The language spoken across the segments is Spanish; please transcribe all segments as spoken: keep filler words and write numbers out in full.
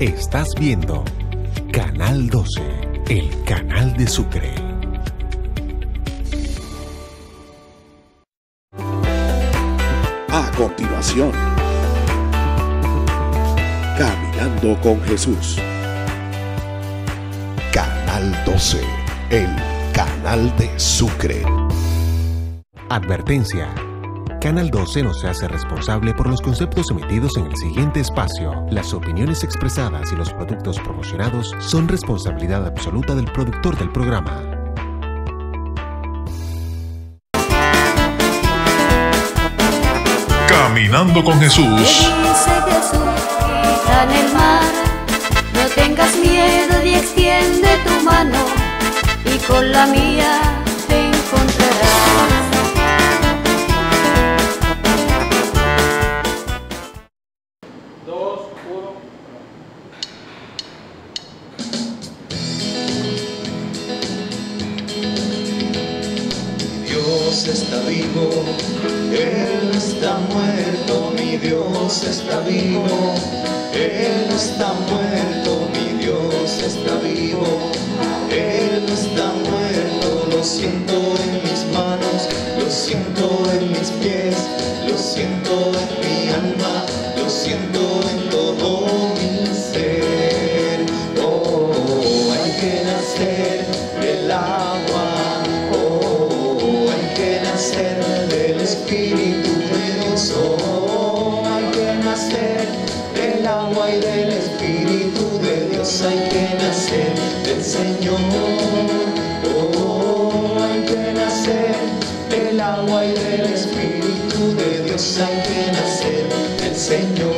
Estás viendo Canal doce, el canal de Sucre. A continuación, Caminando con Jesús. Canal doce, el canal de Sucre. Advertencia. Canal doce no se hace responsable por los conceptos emitidos en el siguiente espacio. Las opiniones expresadas y los productos promocionados son responsabilidad absoluta del productor del programa. Caminando con Jesús. Dice Jesús, está en el mar, no tengas miedo y extiende tu mano, y con la mía te encontrarás. Dos, uno. Dios está vivo, Él está muerto, mi Dios está vivo, Él está muerto, mi Dios está vivo, Él está muerto, lo siento en mis manos, lo siento en mis pies, lo siento en mi alma, lo siento en todo mi ser. Oh, hay que nacer del agua, oh, hay que nacer del Espíritu de Dios, oh, hay que nacer del agua y del Espíritu de Dios, hay que nacer del Señor, oh, hay que nacer del agua y del Espíritu de Dios, hay que nacer del Señor.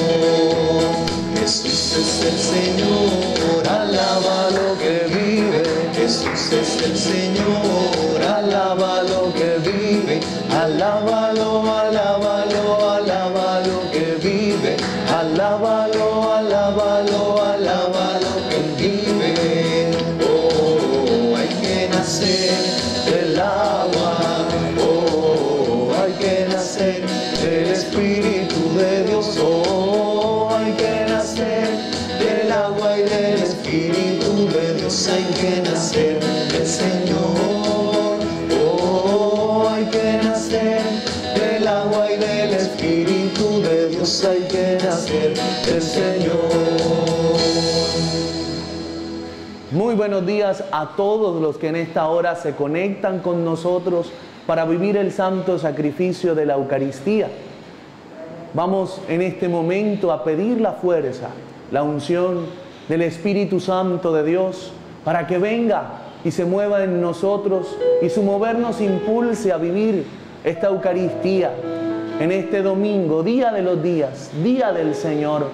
Jesús es el Señor, alaba lo que vive. Jesús es el Señor, alaba lo que vive. Alábalo, alábalo, alaba lo que vive. Alábalo, alábalo, alaba lo que vive. Oh, hay que nacer del agua. Oh, hay que nacer del Espíritu de Dios. Oh, hay que nacer del agua y del Espíritu de Dios, hay que nacer del Señor. Oh, hay que nacer del agua y del Espíritu de Dios, hay que nacer del Señor. Muy buenos días a todos los que en esta hora se conectan con nosotros para vivir el santo sacrificio de la Eucaristía. Vamos en este momento a pedir la fuerza, la unción del Espíritu Santo de Dios para que venga y se mueva en nosotros y su mover nos impulse a vivir esta Eucaristía en este domingo, día de los días, día del Señor.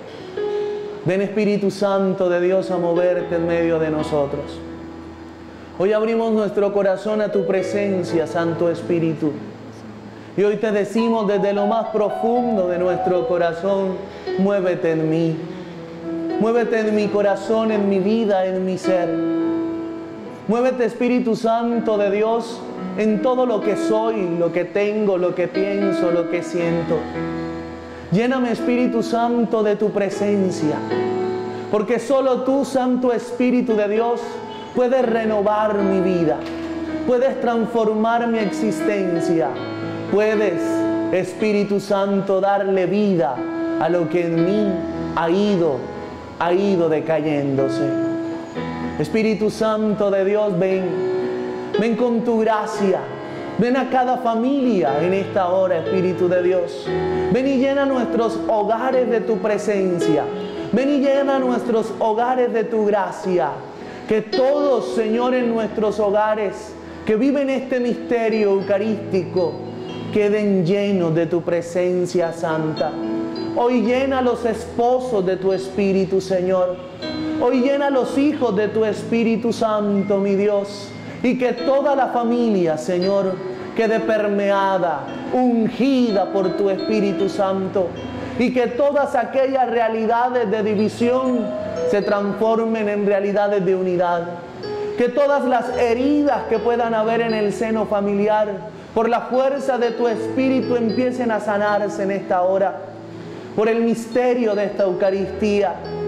Ven, Espíritu Santo de Dios, a moverte en medio de nosotros. Hoy abrimos nuestro corazón a tu presencia, Santo Espíritu. Y hoy te decimos desde lo más profundo de nuestro corazón, muévete en mí. Muévete en mi corazón, en mi vida, en mi ser. Muévete, Espíritu Santo de Dios, en todo lo que soy, lo que tengo, lo que pienso, lo que siento. Lléname, Espíritu Santo, de tu presencia, porque solo tú, Santo Espíritu de Dios, puedes renovar mi vida, puedes transformar mi existencia, puedes, Espíritu Santo, darle vida a lo que en mí ha ido, ha ido decayéndose. Espíritu Santo de Dios, ven, ven con tu gracia. Ven a cada familia en esta hora, Espíritu de Dios. Ven y llena nuestros hogares de tu presencia. Ven y llena nuestros hogares de tu gracia. Que todos, Señor, en nuestros hogares que viven este misterio eucarístico queden llenos de tu presencia santa. Hoy llena a los esposos de tu Espíritu, Señor. Hoy llena a los hijos de tu Espíritu Santo, mi Dios. Y que toda la familia, Señor, quede permeada, ungida por tu Espíritu Santo. Y que todas aquellas realidades de división se transformen en realidades de unidad. Que todas las heridas que puedan haber en el seno familiar, por la fuerza de tu Espíritu, empiecen a sanarse en esta hora. Por el misterio de esta Eucaristía.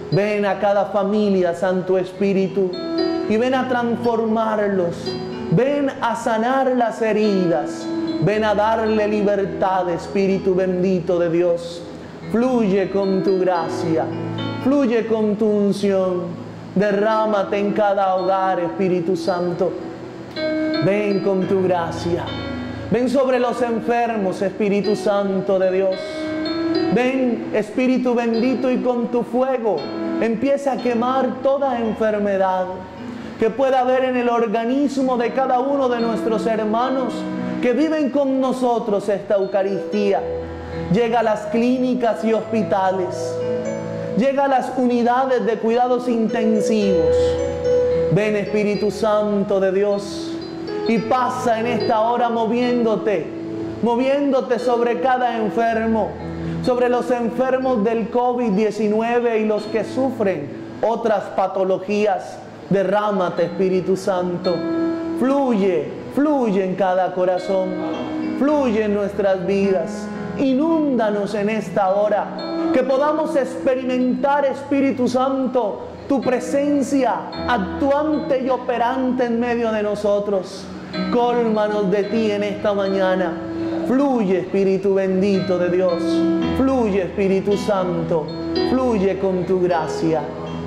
Ven a cada familia, Santo Espíritu, y ven a transformarlos. Ven a sanar las heridas. Ven a darle libertad, Espíritu bendito de Dios. Fluye con tu gracia, fluye con tu unción. Derrámate en cada hogar, Espíritu Santo. Ven con tu gracia. Ven sobre los enfermos, Espíritu Santo de Dios. Ven, Espíritu bendito, y con tu fuego empieza a quemar toda enfermedad que pueda haber en el organismo de cada uno de nuestros hermanos que viven con nosotros esta Eucaristía. Llega a las clínicas y hospitales. Llega a las unidades de cuidados intensivos. Ven, Espíritu Santo de Dios, y pasa en esta hora moviéndote, moviéndote sobre cada enfermo, sobre los enfermos del COVID diecinueve y los que sufren otras patologías. Derrámate, Espíritu Santo. Fluye, fluye en cada corazón, fluye en nuestras vidas. Inúndanos en esta hora, que podamos experimentar, Espíritu Santo, tu presencia actuante y operante en medio de nosotros. Cólmanos de ti en esta mañana. Fluye, Espíritu bendito de Dios. Fluye, Espíritu Santo. Fluye con tu gracia.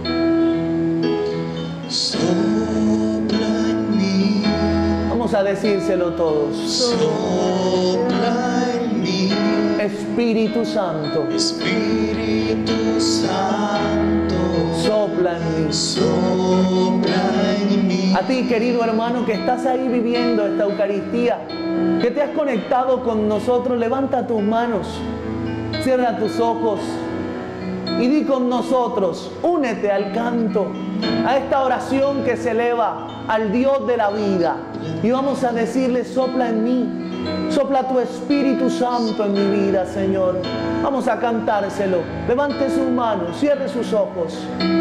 Sopla en mí. Vamos a decírselo todos. Sopla en mí. Espíritu Santo. Espíritu Santo. Sopla en mí. Sopla en mí. A ti, querido hermano, que estás ahí viviendo esta Eucaristía, que te has conectado con nosotros, levanta tus manos, cierra tus ojos y di con nosotros, únete al canto, a esta oración que se eleva al Dios de la vida. Y vamos a decirle: sopla en mí, sopla tu Espíritu Santo en mi vida, Señor. Vamos a cantárselo. Levante sus manos, cierre sus ojos.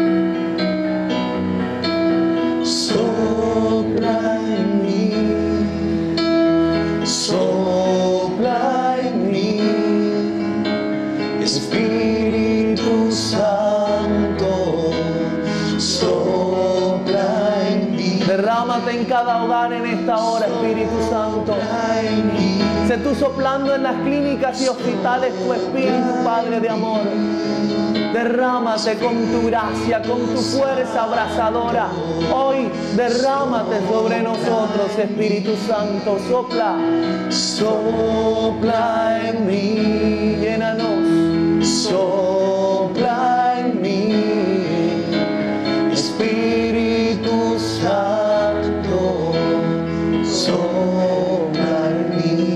Sopla en mí, sopla en mí, Espíritu Santo, sopla en mí. Derrámate en cada hogar en esta hora, Espíritu Santo. Sé tú soplando en las clínicas y hospitales tu Espíritu, Padre de amor. Derrámate con tu gracia, con tu fuerza abrazadora. Hoy derrámate sobre nosotros, Espíritu Santo. Sopla, Sopla en mí, llénanos. sopla en mí, Espíritu Santo, sopla en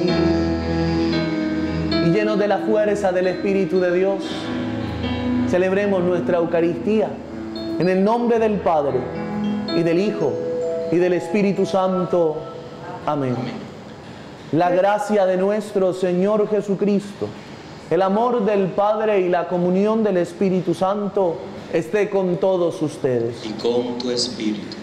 mí. Y llenos de la fuerza del Espíritu de Dios, celebremos nuestra Eucaristía en el nombre del Padre, y del Hijo, y del Espíritu Santo. Amén. La gracia de nuestro Señor Jesucristo, el amor del Padre y la comunión del Espíritu Santo esté con todos ustedes. Y con tu espíritu.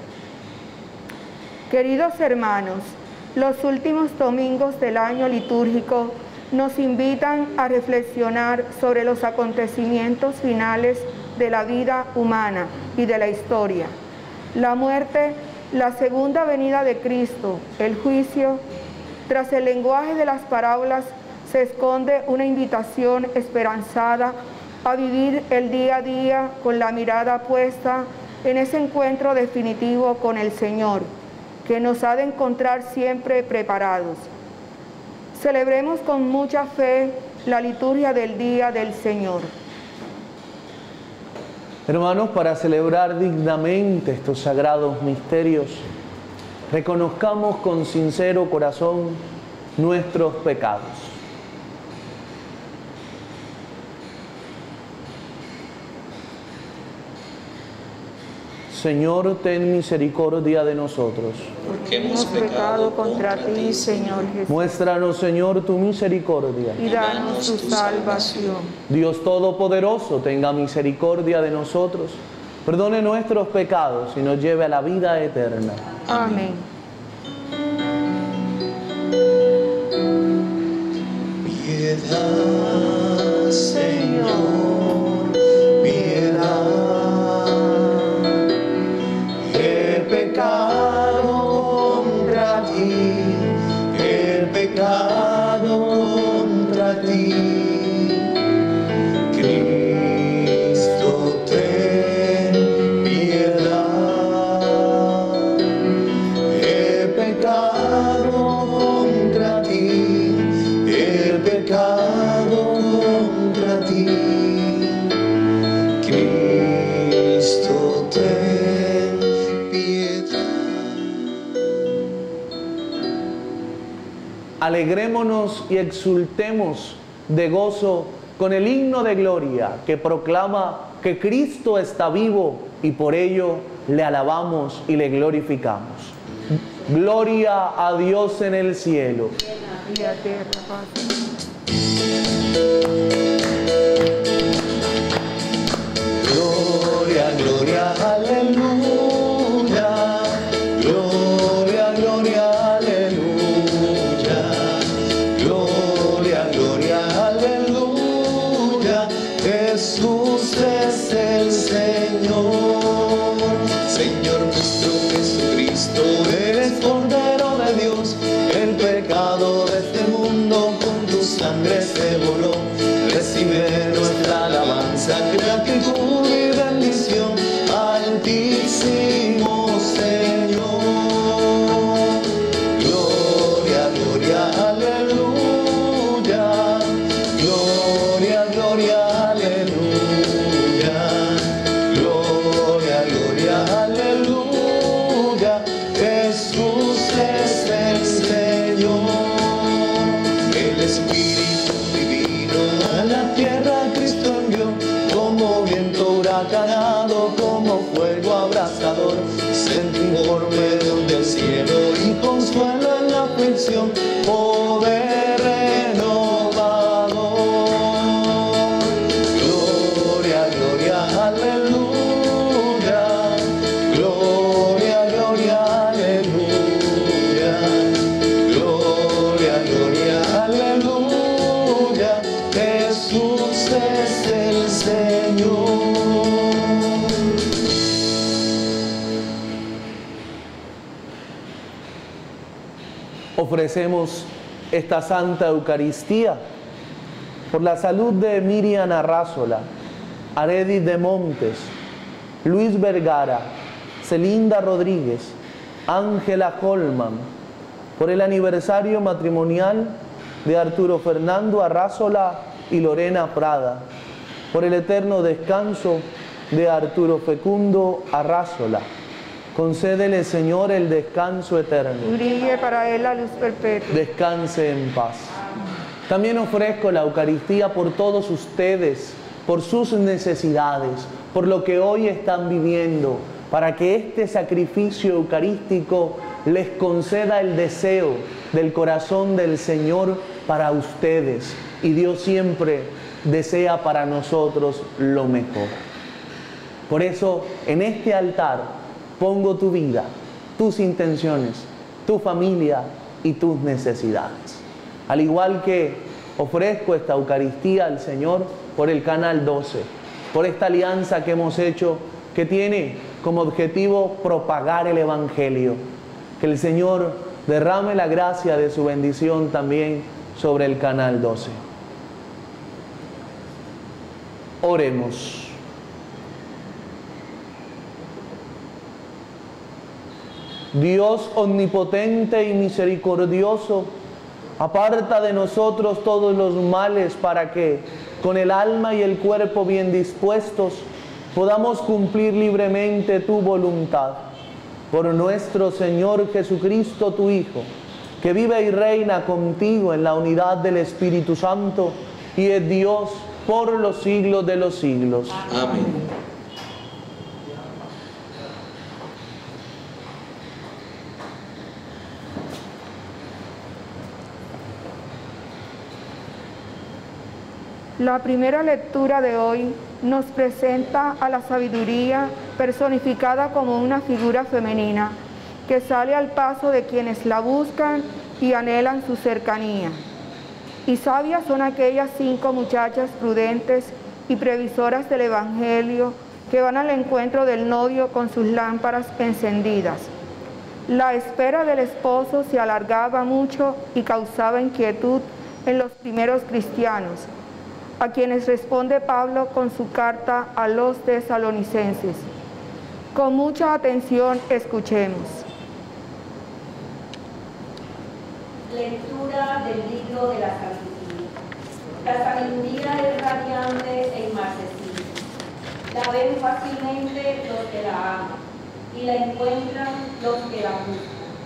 Queridos hermanos, los últimos domingos del año litúrgico nos invitan a reflexionar sobre los acontecimientos finales de la vida humana y de la historia. La muerte, la segunda venida de Cristo, el juicio. Tras el lenguaje de las parábolas se esconde una invitación esperanzada a vivir el día a día con la mirada puesta en ese encuentro definitivo con el Señor, que nos ha de encontrar siempre preparados. Celebremos con mucha fe la liturgia del Día del Señor. Hermanos, para celebrar dignamente estos sagrados misterios, reconozcamos con sincero corazón nuestros pecados. Señor, ten misericordia de nosotros. Porque hemos pecado contra ti, Señor Jesús. Muéstranos, Señor, tu misericordia. Y danos tu salvación. Dios Todopoderoso, tenga misericordia de nosotros, perdone nuestros pecados y nos lleve a la vida eterna. Amén. Piedad, Señor, piedad. alegrémonos y exultemos de gozo con el himno de gloria que proclama que Cristo está vivo y por ello le alabamos y le glorificamos. Gloria a Dios en el cielo. Gloria, gloria, aleluya. Gloria, gloria, aleluya. Gloria, gloria, aleluya. Jesús es el Señor. Señor nuestro Jesucristo, eres Cordero de Dios. El pecado de este mundo con tu sangre se borró. Recibe nuestra alabanza, gratitud y bendición, Altísimo Señor. Gloria, gloria, aleluya. Gloria, gloria, aleluya. Gloria, gloria, aleluya. Jesús es el Señor. El Espíritu divino a la tierra Cristo envió, como viento huracanado, como fuego abrasador. Sentí por medio del cielo y consuelo en la aflicción, poder renovador. Gloria, gloria, aleluya. Gloria, gloria, aleluya. Gloria, gloria, aleluya. Jesús es el Señor. Ofrecemos esta Santa Eucaristía por la salud de Miriam Arrázola, Aredi de Montes, Luis Vergara, Celinda Rodríguez, Ángela Holman, por el aniversario matrimonial de Arturo Fernando Arrázola y Lorena Prada, por el eterno descanso de Arturo Fecundo Arrázola. Concédele, Señor, el descanso eterno. Brille para él la luz perpetua. Descanse en paz. También ofrezco la Eucaristía por todos ustedes, por sus necesidades, por lo que hoy están viviendo, para que este sacrificio eucarístico les conceda el deseo del corazón del Señor para ustedes. Y Dios siempre desea para nosotros lo mejor. Por eso, en este altar, pongo tu vida, tus intenciones, tu familia y tus necesidades. Al igual que ofrezco esta Eucaristía al Señor por el Canal doce, por esta alianza que hemos hecho que tiene como objetivo propagar el Evangelio. Que el Señor derrame la gracia de su bendición también sobre el Canal doce. Oremos. Dios omnipotente y misericordioso, aparta de nosotros todos los males para que, con el alma y el cuerpo bien dispuestos, podamos cumplir libremente tu voluntad. Por nuestro Señor Jesucristo, tu Hijo, que vive y reina contigo en la unidad del Espíritu Santo y es Dios por los siglos de los siglos. Amén. La primera lectura de hoy nos presenta a la sabiduría personificada como una figura femenina que sale al paso de quienes la buscan y anhelan su cercanía. Y sabias son aquellas cinco muchachas prudentes y previsoras del Evangelio que van al encuentro del novio con sus lámparas encendidas. La espera del esposo se alargaba mucho y causaba inquietud en los primeros cristianos, a quienes responde Pablo con su carta a los tesalonicenses. Con mucha atención escuchemos. Lectura del libro de la sabiduría. La sabiduría es radiante e inmarcesible. La ven fácilmente los que la aman y la encuentran los que la buscan.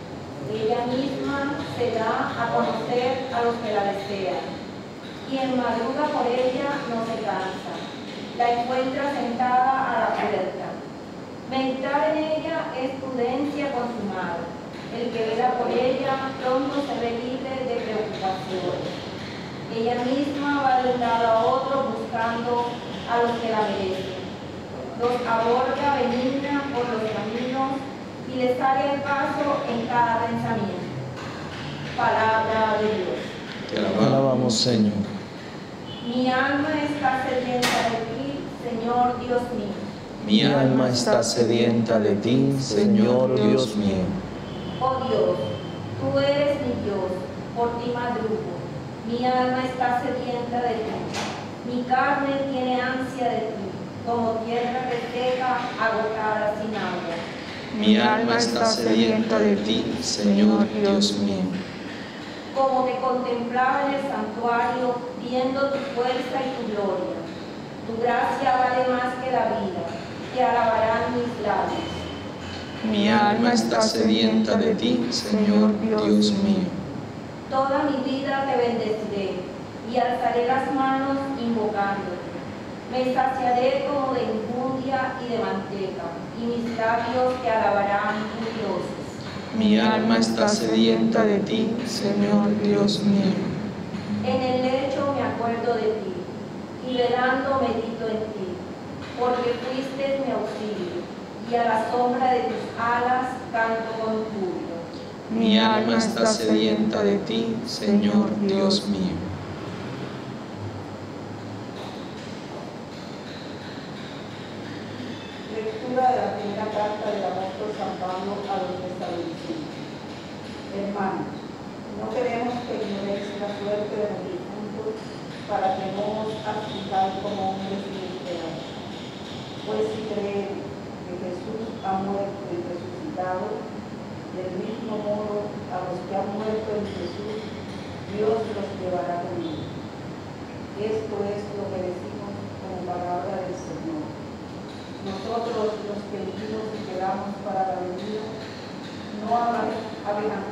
Ella misma se da a conocer a los que la desean. Quien madruga por ella no se cansa. La encuentra sentada a la puerta. Meditar en ella es prudencia consumada. El que vela por ella pronto se ve libre de preocupaciones. Ella misma va de un lado a otro buscando a los que la merecen. Los aborda benigna por los caminos y les sale el paso en cada pensamiento. Palabra de Dios. Te alabamos, Señor. Mi alma está sedienta de ti, Señor Dios mío. Mi alma está sedienta de ti, Señor Dios mío. Oh Dios, tú eres mi Dios, por ti madrugo. Mi alma está sedienta de ti. Mi carne tiene ansia de ti, como tierra reseca, agotada sin agua. Mi alma está sedienta de ti, Señor Dios mío. Como te contemplaba en el santuario, viendo tu fuerza y tu gloria. Tu gracia vale más que la vida, te alabarán mis labios. Mi alma está sedienta de ti, Señor Dios mío. Toda mi vida te bendeciré y alzaré las manos invocándote. Me saciaré como de infundia y de manteca, y mis labios te alabarán jubilosos. Mi alma está sedienta de ti, Señor Dios mío. En el lecho me acuerdo de ti, y velando medito en ti, porque fuiste mi auxilio, y a la sombra de tus alas canto con júbilo. Mi alma está sedienta de ti, Señor Dios mío. Lectura de la primera carta del apóstol San Pablo a los tesalonicenses. Hermanos, no queremos que ignoréis la suerte de los difuntos para que no os aflijáis como hombres sin esperanza. Pues si creen que Jesús ha muerto y resucitado, del mismo modo a los que han muerto en Jesús, Dios los llevará conmigo. Esto es lo que decimos como palabra del Señor. Nosotros, los que vivimos y quedamos para la venida, no avejantaremos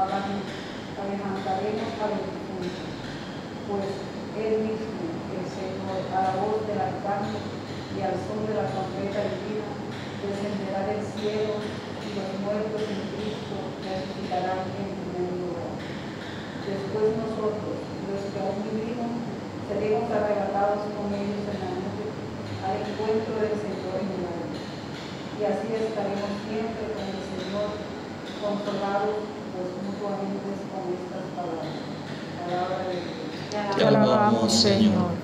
a los difuntos, pues Él mismo, el Señor, a la voz del arcángel y al son de la trompeta divina, descenderá del cielo, y los muertos en Cristo resucitarán en primer lugar. Después nosotros, los que aún vivimos, seremos arrebatados con ellos en la nube al encuentro del Señor en el aire. Y así estaremos siempre con el Señor, consolados pues mutuamente con estas palabras. Palabra de Dios. Te alabamos, Señor.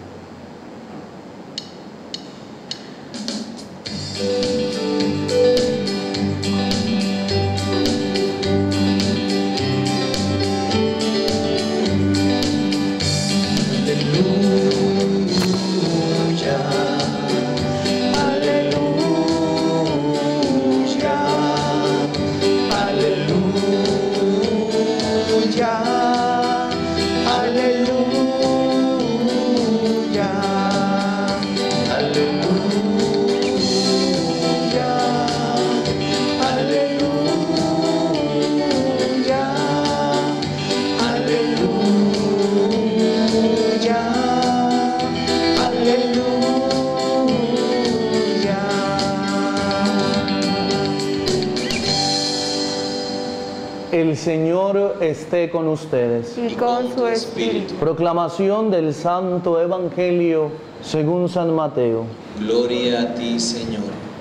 El Señor esté con ustedes. Y con su espíritu. Proclamación del Santo Evangelio según San Mateo. Gloria a ti, Señor.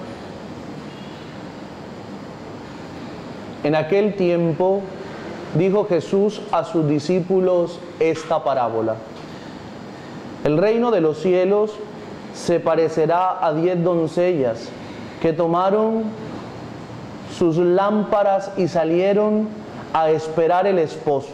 En aquel tiempo dijo Jesús a sus discípulos esta parábola. El reino de los cielos se parecerá a diez doncellas que tomaron sus lámparas y salieron a esperar el esposo.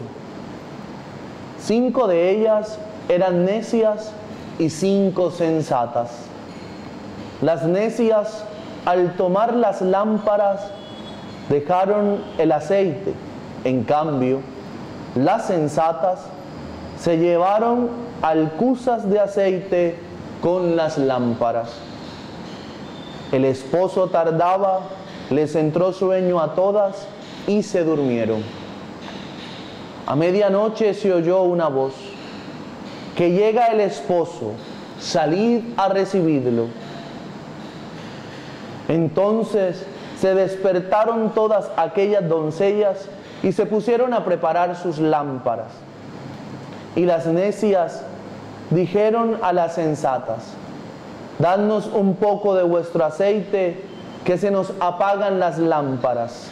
Cinco de ellas eran necias y cinco sensatas. Las necias, al tomar las lámparas, dejaron el aceite. En cambio, las sensatas se llevaron alcuzas de aceite con las lámparas. El esposo tardaba, les entró sueño a todas y se durmieron. A medianoche se oyó una voz: que llega el esposo, salid a recibirlo. Entonces se despertaron todas aquellas doncellas y se pusieron a preparar sus lámparas. Y las necias dijeron a las sensatas: dadnos un poco de vuestro aceite, que se nos apagan las lámparas.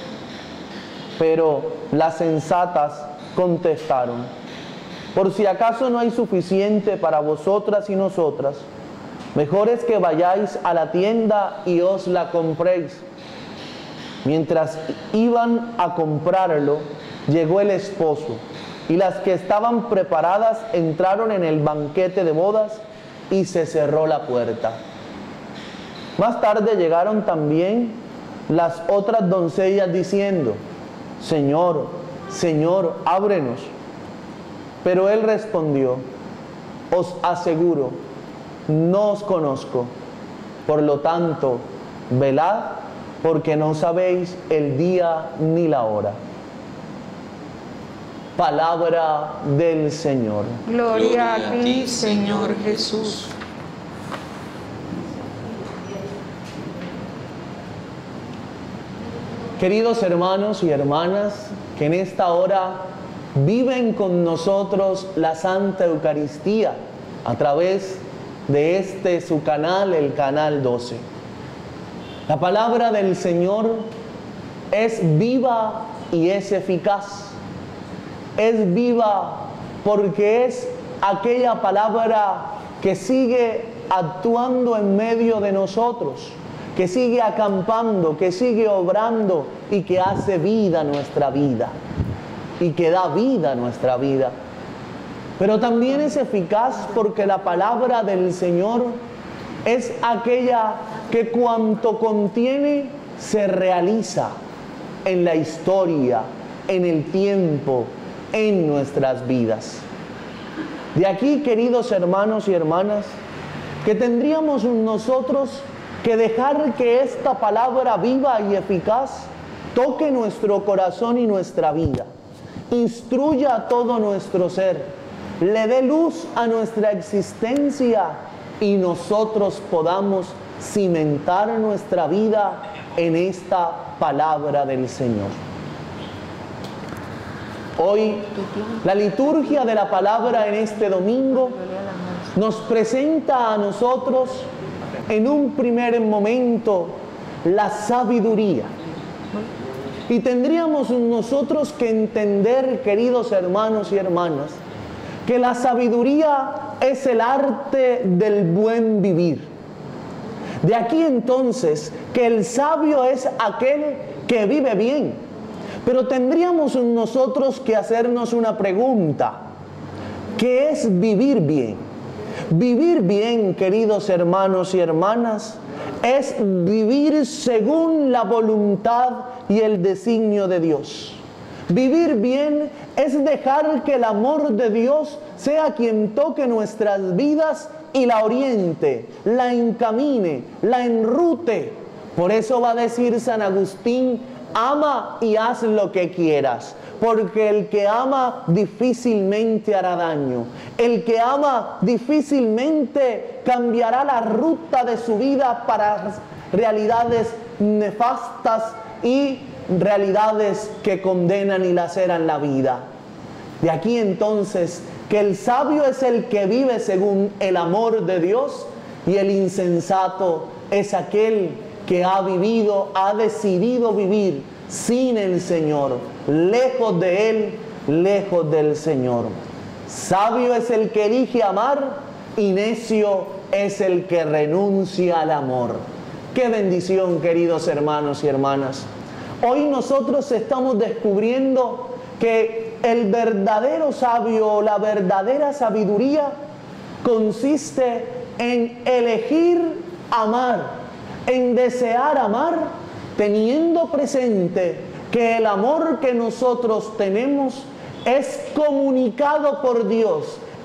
Pero las sensatas contestaron: por si acaso no hay suficiente para vosotras y nosotras, mejor es que vayáis a la tienda y os la compréis. Mientras iban a comprarlo, llegó el esposo, y las que estaban preparadas entraron en el banquete de bodas y se cerró la puerta. Más tarde llegaron también las otras doncellas diciendo: Señor, Señor, ábrenos. Pero él respondió: os aseguro, no os conozco. Por lo tanto, velad, porque no sabéis el día ni la hora. Palabra del Señor. Gloria a ti, Señor Jesús. Queridos hermanos y hermanas, que en esta hora viven con nosotros la Santa Eucaristía a través de este su canal, el Canal doce. La palabra del Señor es viva y es eficaz. Es viva porque es aquella palabra que sigue actuando en medio de nosotros, que sigue acampando, que sigue obrando y que hace vida a nuestra vida y que da vida a nuestra vida. Pero también es eficaz porque la palabra del Señor es aquella que cuanto contiene se realiza en la historia, en el tiempo, en nuestras vidas. De aquí, queridos hermanos y hermanas, que tendríamos nosotros que dejar que esta palabra viva y eficaz toque nuestro corazón y nuestra vida, instruya a todo nuestro ser, le dé luz a nuestra existencia y nosotros podamos cimentar nuestra vida en esta palabra del Señor. Hoy, la liturgia de la palabra en este domingo nos presenta a nosotros en un primer momento la sabiduría. Y tendríamos nosotros que entender, queridos hermanos y hermanas, que la sabiduría es el arte del buen vivir. De aquí entonces que el sabio es aquel que vive bien. Pero tendríamos nosotros que hacernos una pregunta: ¿qué es vivir bien? Vivir bien, queridos hermanos y hermanas, es vivir según la voluntad y el designio de Dios. Vivir bien es dejar que el amor de Dios sea quien toque nuestras vidas y la oriente, la encamine, la enrute. Por eso va a decir San Agustín: ama y haz lo que quieras, porque el que ama difícilmente hará daño. El que ama difícilmente cambiará la ruta de su vida para realidades nefastas y realidades que condenan y laceran la vida. De aquí entonces que el sabio es el que vive según el amor de Dios y el insensato es aquel que ha vivido, ha decidido vivir sin el Señor, lejos de Él, lejos del Señor. Sabio es el que elige amar y necio es el que renuncia al amor. ¡Qué bendición, queridos hermanos y hermanas! Hoy nosotros estamos descubriendo que el verdadero sabio, la verdadera sabiduría consiste en elegir amar, en desear amar, teniendo presente que el amor que nosotros tenemos es comunicado por Dios,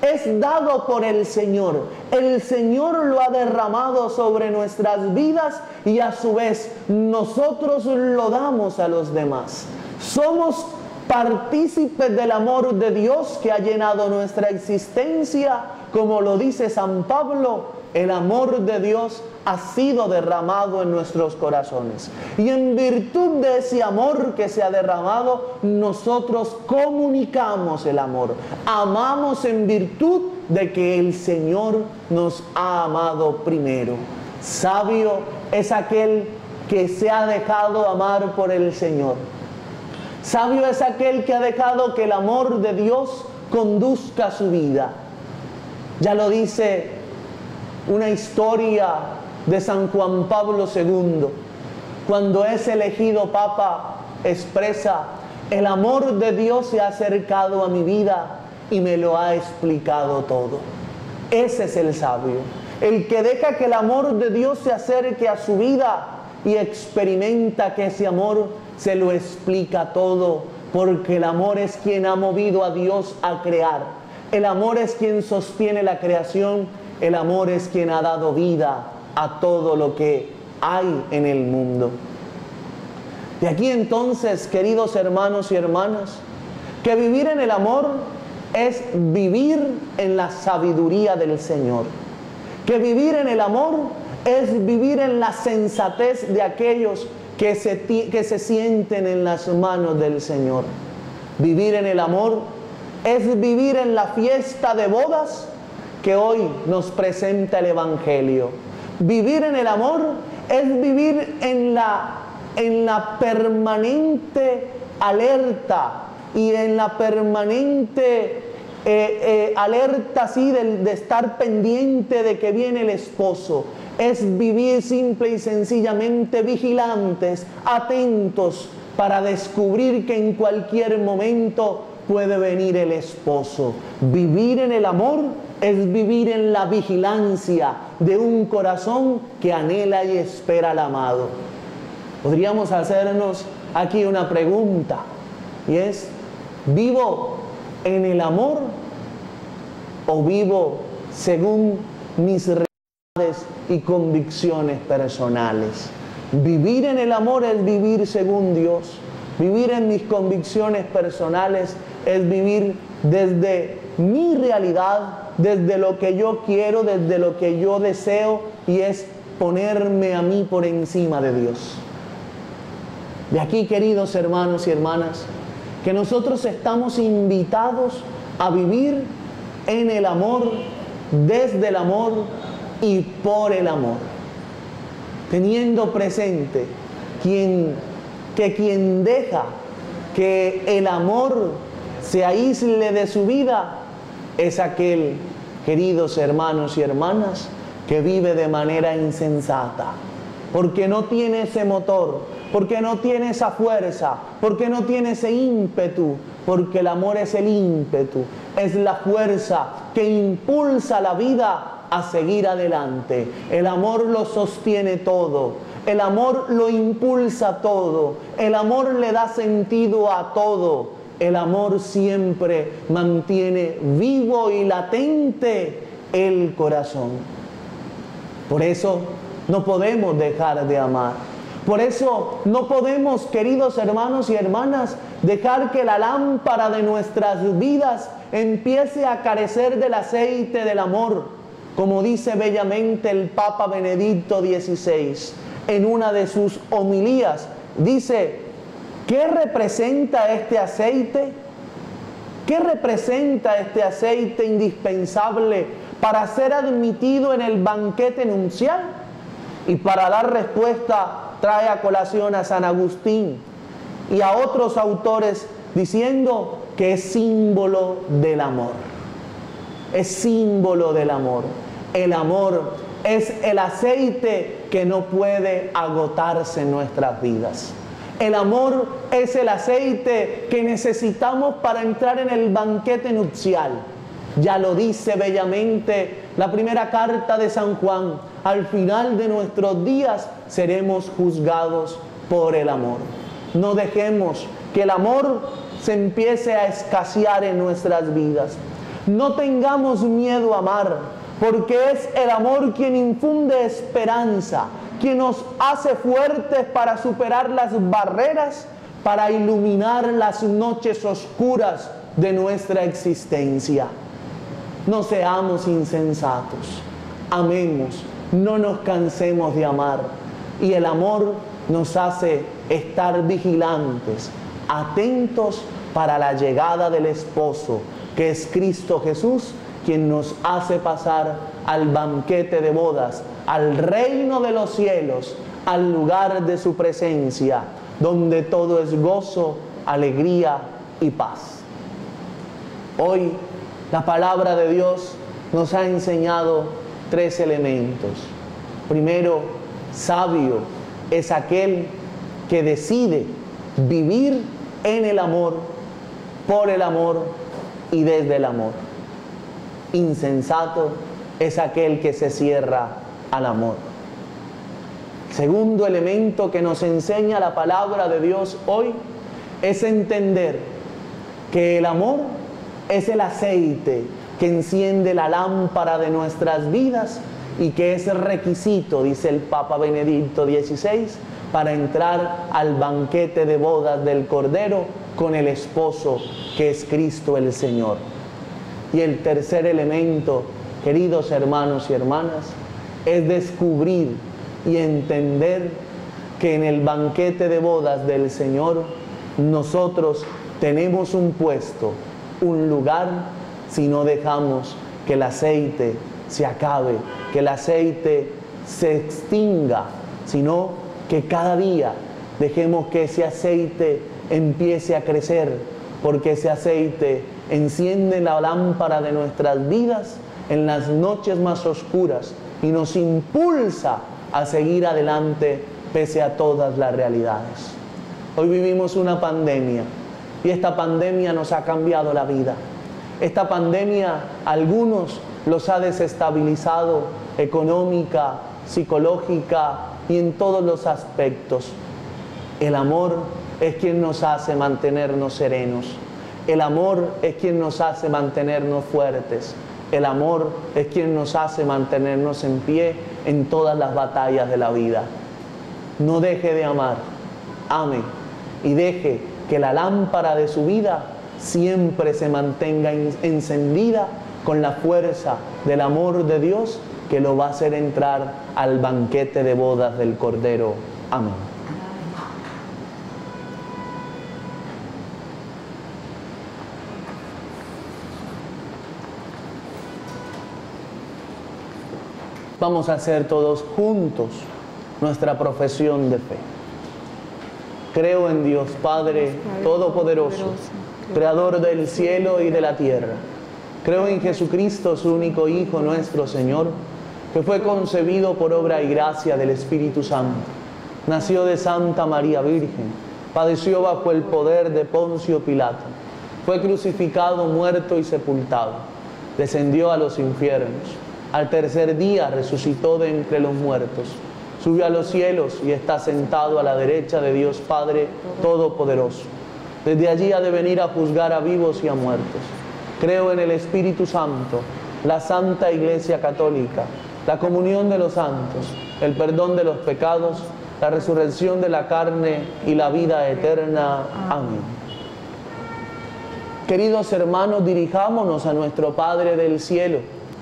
es dado por el Señor. El Señor lo ha derramado sobre nuestras vidas y a su vez nosotros lo damos a los demás. Somos partícipes del amor de Dios que ha llenado nuestra existencia. Como lo dice San Pablo, el amor de Dios ha sido derramado en nuestros corazones. Y en virtud de ese amor que se ha derramado, nosotros comunicamos el amor. Amamos en virtud de que el Señor nos ha amado primero. Sabio es aquel que se ha dejado amar por el Señor. Sabio es aquel que ha dejado que el amor de Dios conduzca su vida. Ya lo dice una historia de San Juan Pablo segundo. Cuando es elegido Papa, expresa: el amor de Dios se ha acercado a mi vida y me lo ha explicado todo. Ese es el sabio, el que deja que el amor de Dios se acerque a su vida y experimenta que ese amor se lo explica todo, porque el amor es quien ha movido a Dios a crear. El amor es quien sostiene la creación. El amor es quien ha dado vida a todo lo que hay en el mundo. De aquí entonces, queridos hermanos y hermanas, que vivir en el amor es vivir en la sabiduría del Señor. Que vivir en el amor es vivir en la sensatez de aquellos que se, que se sienten en las manos del Señor. Vivir en el amor es vivir en la fiesta de bodas que hoy nos presenta el Evangelio. Vivir en el amor es vivir en la, en la permanente alerta y en la permanente eh, eh, alerta así de, de estar pendiente de que viene el esposo. Es vivir simple y sencillamente vigilantes, atentos para descubrir que en cualquier momento puede venir el esposo. Vivir en el amor es vivir en la vigilancia de un corazón que anhela y espera al amado. Podríamos hacernos aquí una pregunta, y es: ¿vivo en el amor o vivo según mis realidades y convicciones personales? Vivir en el amor es vivir según Dios. Vivir en mis convicciones personales es vivir desde mi realidad, desde lo que yo quiero, desde lo que yo deseo, y es ponerme a mí por encima de Dios. De aquí, queridos hermanos y hermanas, que nosotros estamos invitados a vivir en el amor, desde el amor y por el amor, teniendo presente quien, que quien deja que el amor se aísle de su vida es aquel, queridos hermanos y hermanas, que vive de manera insensata, porque no tiene ese motor, porque no tiene esa fuerza, porque no tiene ese ímpetu, porque el amor es el ímpetu, es la fuerza que impulsa la vida a seguir adelante. El amor lo sostiene todo, el amor lo impulsa todo, el amor le da sentido a todo. El amor siempre mantiene vivo y latente el corazón. Por eso no podemos dejar de amar. Por eso no podemos, queridos hermanos y hermanas, dejar que la lámpara de nuestras vidas empiece a carecer del aceite del amor, como dice bellamente el Papa Benedicto dieciséis en una de sus homilías. Dice: ¿qué representa este aceite? ¿Qué representa este aceite indispensable para ser admitido en el banquete nupcial? Y para dar respuesta trae a colación a San Agustín y a otros autores diciendo que es símbolo del amor. Es símbolo del amor. El amor es el aceite que no puede agotarse en nuestras vidas. El amor es el aceite que necesitamos para entrar en el banquete nupcial. Ya lo dice bellamente la primera carta de San Juan: al final de nuestros días seremos juzgados por el amor. No dejemos que el amor se empiece a escasear en nuestras vidas. No tengamos miedo a amar, porque es el amor quien infunde esperanza, quien nos hace fuertes para superar las barreras, para iluminar las noches oscuras de nuestra existencia. No seamos insensatos, amemos, no nos cansemos de amar. Y el amor nos hace estar vigilantes, atentos para la llegada del esposo, que es Cristo Jesús, quien nos hace pasar al banquete de bodas, al reino de los cielos, al lugar de su presencia, donde todo es gozo, alegría y paz. Hoy la palabra de Dios nos ha enseñado tres elementos. Primero, sabio es aquel que decide vivir en el amor, por el amor y desde el amor. Insensato es aquel que se cierra al amor. Segundo elemento que nos enseña la palabra de Dios hoy es entender que el amor es el aceite que enciende la lámpara de nuestras vidas y que es requisito, dice el Papa Benedicto dieciséis, para entrar al banquete de bodas del Cordero con el esposo que es Cristo el Señor. Y el tercer elemento, queridos hermanos y hermanas, es descubrir y entender que en el banquete de bodas del Señor nosotros tenemos un puesto, un lugar, si no dejamos que el aceite se acabe, que el aceite se extinga, sino que cada día dejemos que ese aceite empiece a crecer, porque ese aceite enciende la lámpara de nuestras vidas en las noches más oscuras y nos impulsa a seguir adelante pese a todas las realidades. Hoy vivimos una pandemia y esta pandemia nos ha cambiado la vida. Esta pandemia a algunos los ha desestabilizado económica, psicológica y en todos los aspectos. El amor es quien nos hace mantenernos serenos. El amor es quien nos hace mantenernos fuertes. El amor es quien nos hace mantenernos en pie en todas las batallas de la vida. No deje de amar, ame y deje que la lámpara de su vida siempre se mantenga encendida con la fuerza del amor de Dios que lo va a hacer entrar al banquete de bodas del Cordero. Amén. Vamos a hacer todos juntos nuestra profesión de fe. Creo en Dios Padre Todopoderoso, Creador del cielo y de la tierra. Creo en Jesucristo, su único Hijo, nuestro Señor, que fue concebido por obra y gracia del Espíritu Santo. Nació de Santa María Virgen, padeció bajo el poder de Poncio Pilato, fue crucificado, muerto y sepultado, descendió a los infiernos. Al tercer día resucitó de entre los muertos, subió a los cielos y está sentado a la derecha de Dios Padre Todopoderoso. Desde allí ha de venir a juzgar a vivos y a muertos. Creo en el Espíritu Santo, la Santa Iglesia Católica, la comunión de los santos, el perdón de los pecados, la resurrección de la carne y la vida eterna. Amén. Queridos hermanos, dirijámonos a nuestro Padre del cielo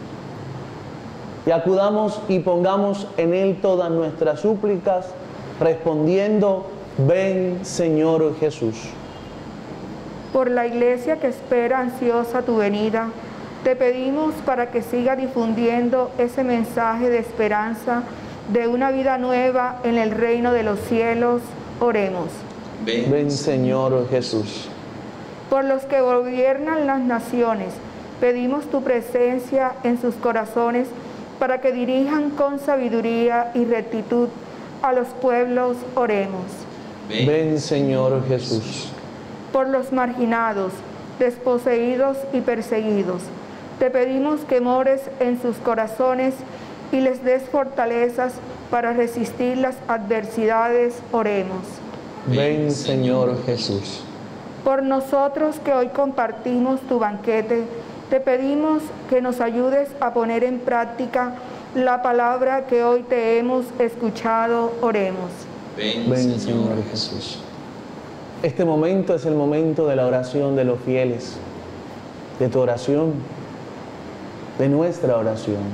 y acudamos y pongamos en Él todas nuestras súplicas, respondiendo: ven, Señor Jesús. Por la Iglesia que espera ansiosa tu venida, te pedimos para que siga difundiendo ese mensaje de esperanza de una vida nueva en el reino de los cielos. Oremos. Ven, ven Señor Jesús. Por los que gobiernan las naciones, pedimos tu presencia en sus corazones para que dirijan con sabiduría y rectitud a los pueblos. Oremos. Ven, ven Señor Jesús. Por los marginados, desposeídos y perseguidos, te pedimos que mores en sus corazones y les des fortalezas para resistir las adversidades. Oremos. Ven Señor Jesús. Por nosotros que hoy compartimos tu banquete, Te pedimos que nos ayudes a poner en práctica la palabra que hoy te hemos escuchado. Oremos. Ven, Ven Señor Jesús. Este momento es el momento de la oración de los fieles, de tu oración, de nuestra oración.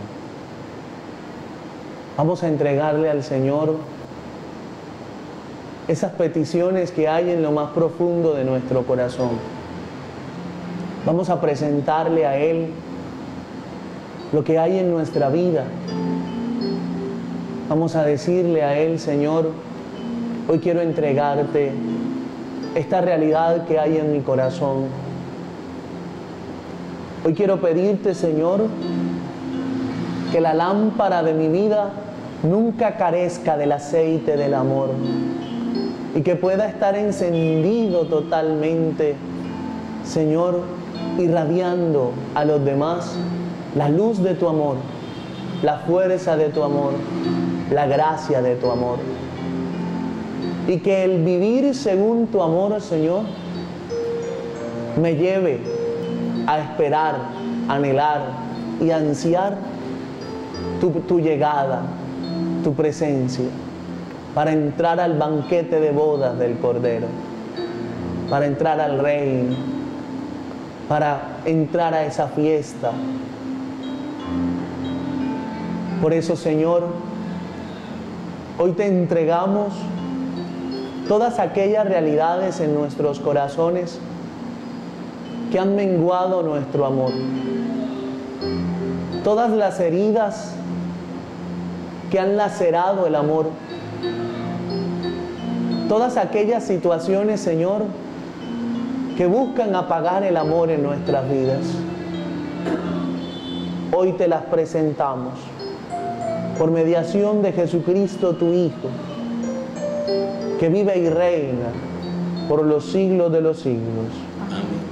Vamos a entregarle al Señor esas peticiones que hay en lo más profundo de nuestro corazón. Vamos a presentarle a Él lo que hay en nuestra vida. Vamos a decirle a Él: Señor, hoy quiero entregarte esta realidad que hay en mi corazón. Hoy quiero pedirte, Señor, que la lámpara de mi vida nunca carezca del aceite del amor y que pueda estar encendido totalmente, Señor, irradiando a los demás la luz de tu amor, la fuerza de tu amor, la gracia de tu amor. Y que el vivir según tu amor, Señor, me lleve a esperar, anhelar y ansiar tu, tu llegada, tu presencia, para entrar al banquete de bodas del Cordero, para entrar al reino, para entrar a esa fiesta. Por eso, Señor, hoy te entregamos todas aquellas realidades en nuestros corazones que han menguado nuestro amor, todas las heridas que han lacerado el amor, todas aquellas situaciones, Señor, que buscan apagar el amor en nuestras vidas. Hoy te las presentamos por mediación de Jesucristo, tu Hijo, que vive y reina por los siglos de los siglos. Amén.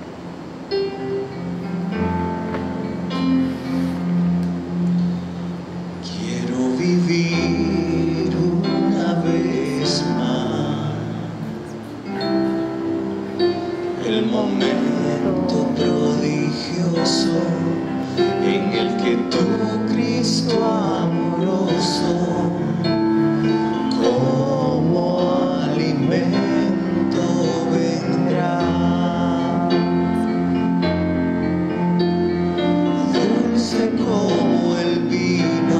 Quiero vivir una vez más el momento prodigioso en el que tu Cristo amoroso, como alimento vendrá, dulce como el vino,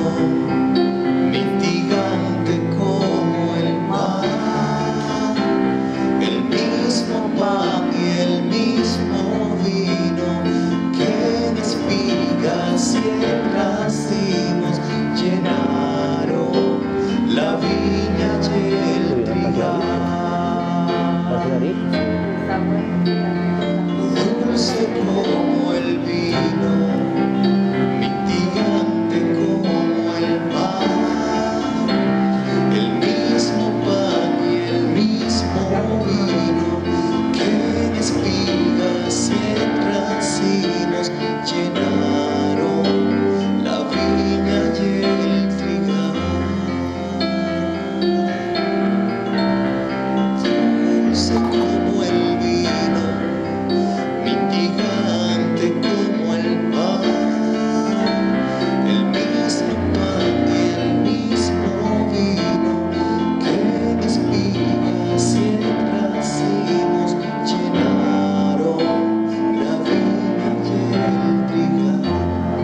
mitigante como el mar, el mismo pan y el mismo vino que en espigas y en racimos llenaron la viña y el trigal. Dulce como el vino, mitigante como el mar, el mismo pan y el mismo vino que en espigas y en racimos llenaron la viña y el trigal. Dulce como el vino, mitigante como el pan, el mismo pan y el mismo vino que en espigas y en racimos llenaron la viña y el trigal.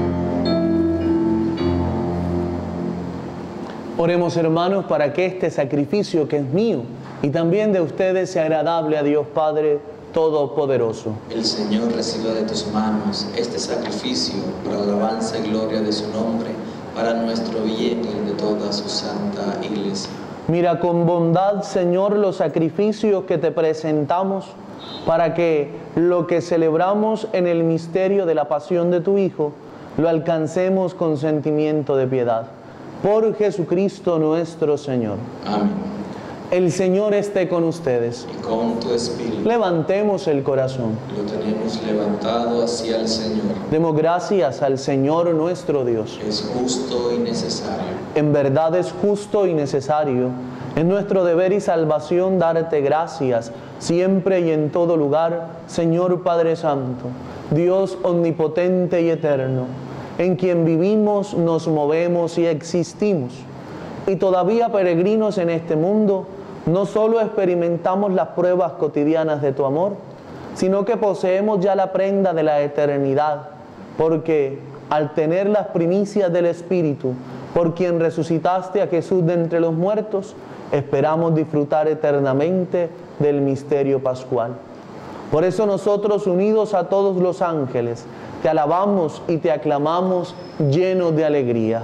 Oremos, hermanos, para que este sacrificio que es mío y también de ustedes sea agradable a Dios Padre Todopoderoso. El Señor reciba de tus manos este sacrificio para alabanza y gloria de su nombre, para nuestro bien y el de toda su santa Iglesia. Mira con bondad, Señor, los sacrificios que te presentamos, para que lo que celebramos en el misterio de la pasión de tu Hijo, lo alcancemos con sentimiento de piedad. Por Jesucristo nuestro Señor. Amén. El Señor esté con ustedes. Y con tu espíritu. Levantemos el corazón. Lo tenemos levantado hacia el Señor. Demos gracias al Señor nuestro Dios. Es justo y necesario. En verdad es justo y necesario. Es nuestro deber y salvación darte gracias, siempre y en todo lugar, Señor Padre Santo, Dios omnipotente y eterno, en quien vivimos, nos movemos y existimos. Y todavía peregrinos en este mundo, no solo experimentamos las pruebas cotidianas de tu amor, sino que poseemos ya la prenda de la eternidad, porque al tener las primicias del Espíritu, por quien resucitaste a Jesús de entre los muertos, esperamos disfrutar eternamente del misterio pascual. Por eso nosotros, unidos a todos los ángeles, te alabamos y te aclamamos llenos de alegría.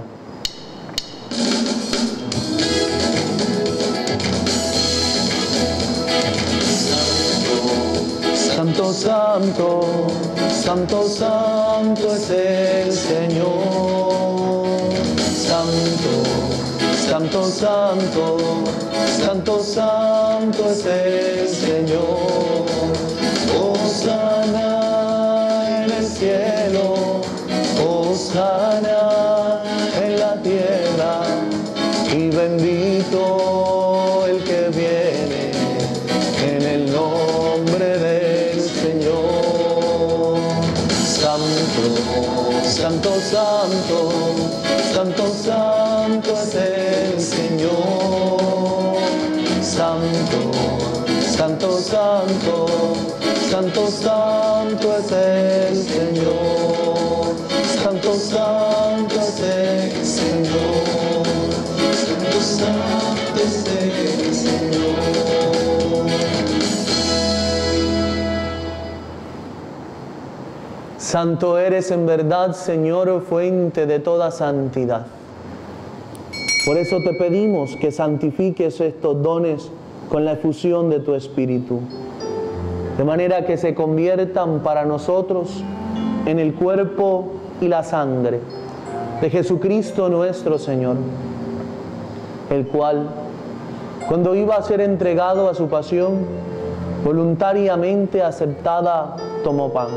Santo, santo, santo, santo es el Señor. Santo, santo, santo, santo, santo es el Señor. Hosana en el cielo, hosana en la tierra, y bendito el que viene en el nombre del Señor. Santo, santo, santo, santo, santo es el Señor. Santo, santo, santo, santo, santo es el Señor. Santo, santo es el Señor. Santo, santo es el Señor. Santo eres en verdad, Señor, fuente de toda santidad. Por eso te pedimos que santifiques estos dones con la efusión de tu Espíritu, de manera que se conviertan para nosotros en el cuerpo y la sangre de Jesucristo nuestro Señor, el cual, cuando iba a ser entregado a su pasión, voluntariamente aceptada, tomó pan.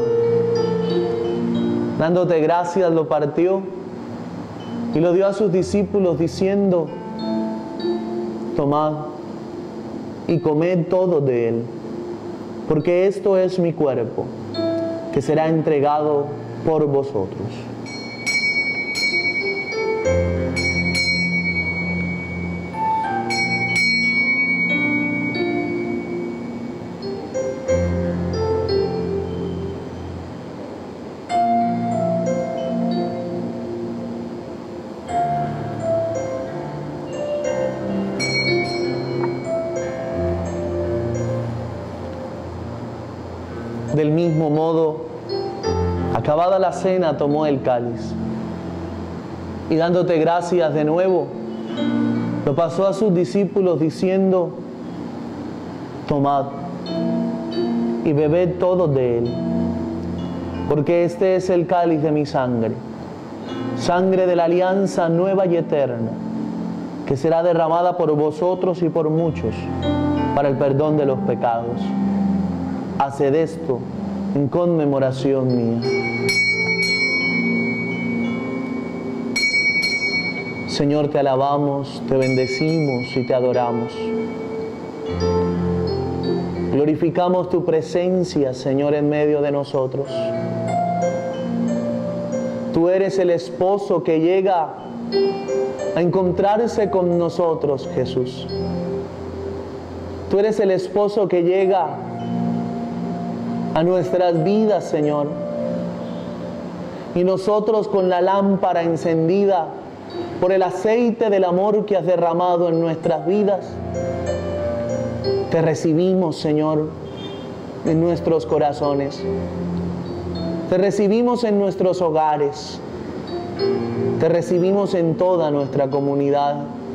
Dándote gracias, lo partió y lo dio a sus discípulos diciendo: tomad y comed todos de él, porque esto es mi cuerpo, que será entregado por vosotros. Del mismo modo, acabada la cena, tomó el cáliz y dándote gracias de nuevo, lo pasó a sus discípulos diciendo: tomad y bebed todos de él, porque este es el cáliz de mi sangre, sangre de la alianza nueva y eterna, que será derramada por vosotros y por muchos para el perdón de los pecados. Haced esto en conmemoración mía. Señor, te alabamos, te bendecimos y te adoramos. Glorificamos tu presencia, Señor, en medio de nosotros. Tú eres el esposo que llega a encontrarse con nosotros, Jesús. Tú eres el esposo que llega a nuestras vidas, Señor. Y nosotros, con la lámpara encendida por el aceite del amor que has derramado en nuestras vidas, te recibimos, Señor, en nuestros corazones. Te recibimos en nuestros hogares. Te recibimos en toda nuestra comunidad.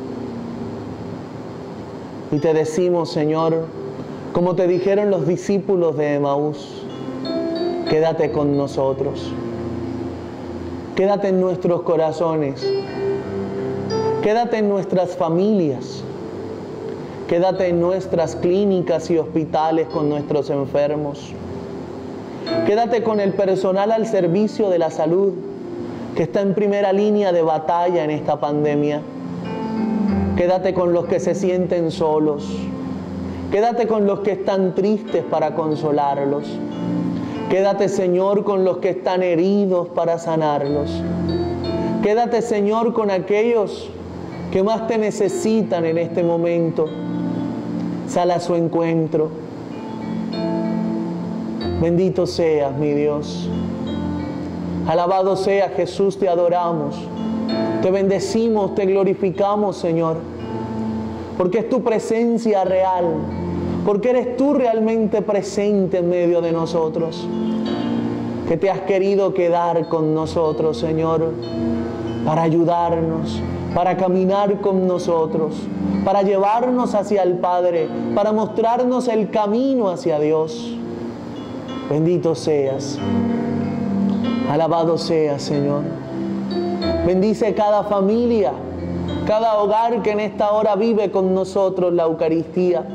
Y te decimos, Señor, como te dijeron los discípulos de Emaús: quédate con nosotros, quédate en nuestros corazones, quédate en nuestras familias, quédate en nuestras clínicas y hospitales con nuestros enfermos, quédate con el personal al servicio de la salud que está en primera línea de batalla en esta pandemia, quédate con los que se sienten solos, quédate con los que están tristes para consolarlos. Quédate, Señor, con los que están heridos para sanarlos. Quédate, Señor, con aquellos que más te necesitan en este momento. Sal a su encuentro. Bendito seas, mi Dios. Alabado sea Jesús, te adoramos. Te bendecimos, te glorificamos, Señor. Porque es tu presencia real. Porque eres tú realmente presente en medio de nosotros. Que te has querido quedar con nosotros, Señor, para ayudarnos, para caminar con nosotros, para llevarnos hacia el Padre, para mostrarnos el camino hacia Dios. Bendito seas. Alabado seas, Señor. Bendice cada familia, cada hogar que en esta hora vive con nosotros la Eucaristía.